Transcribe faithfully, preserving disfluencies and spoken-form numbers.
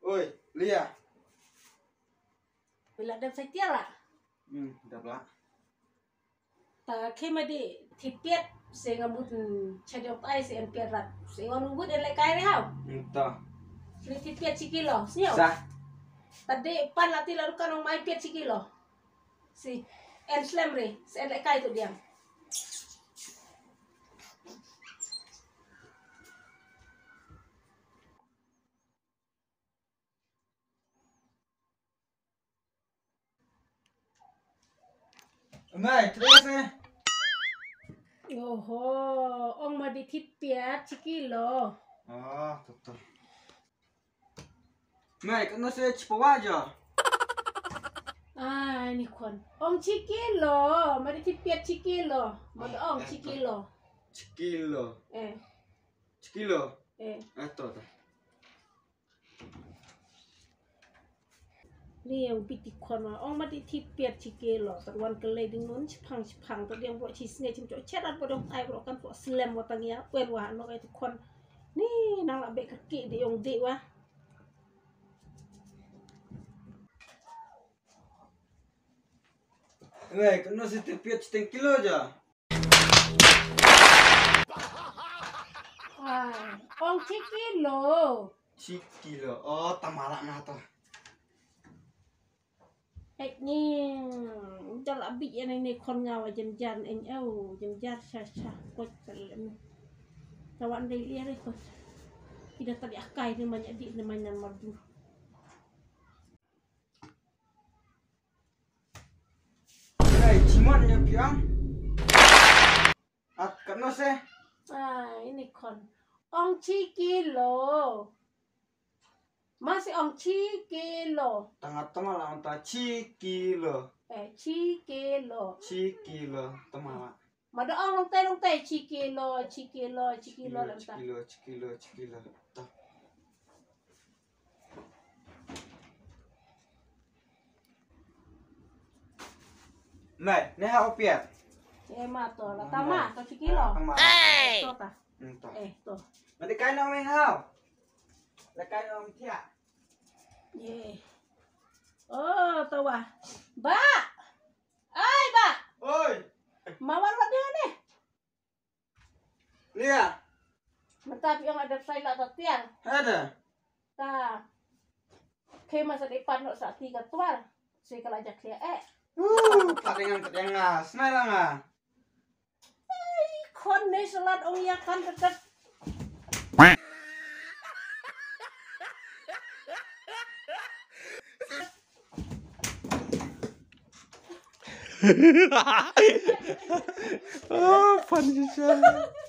Oi, Lia. Bila dah saya tiar lah. Hmm, dah pula. Tak kena di tipiat saya ngabut cari apa ai saya empiat rat. Saya ngabut dan lek kaya rehau. Entah. Ini tipiat cikilo, senyum. Sah. Tadi pan lati lalu kan orang main piat cikilo. Si enslam re, saya lek kaya tu dia. Mai, terus eh. Oho, orang mau di tipiat cikilo. Oh, betul. Mai, kena saya cepat aja. Ah, ini kon. Orang cikilo, mau di tipiat cikilo. Mau orang cikilo. Cikilo. Eh, Cikilo. eh. Atau tak. Ni yang piti kona, orang mati tipiat cikelo, terwan kelai dengan cipang cipang, tu dia buat cisne cipang cerat pada ai buat kan buat slam buat tangia, wen wah no itu kon, ni nang nak bek kaki di yang di wah. Mai, kena saya tepiat setengah kilo aja. Ah, orang cikelo. Cikilo. Oh, tamalak nah tu. Eh ni, jangan abis yang ini kon ngawa jen-jen en au, jen-jen sah-sah kot terlem. Kawan dia lihat ni kot. Tidak tadi akai ni banyak di namanya madu. Mai, ciman ya piang. At kena saya. Ah, ini kon. Ong cikilo. Masih ong cikilo. Tengah-tengah lah entah cikilo. Eh, cikilo. Cikilo, tamalak. Mada ong long tay long tay cikilo, cikilo, cikilo lah entah. Cikilo, cikilo, cikilo. Tuh. Mai, ni apa piat? Eh, mato lah. Tama, to cikilo. Eh. To ta. Entah. Eh, to. Nanti kain orang yang hau. Lekai orang tiak. Ye. Oh, to wah. Ba. Ai, ba. Oi, Mawar wat dia ni. Lia. Mentap yang ada saya lah tiang. Ada. Ta. Ke masa depan nak sak tiga tual. Saya kalau ajak dia eh. Uh, palingan ketengah. Senai lah ngah. Kon ni salat ong ya kan dekat. Oh, funny sih.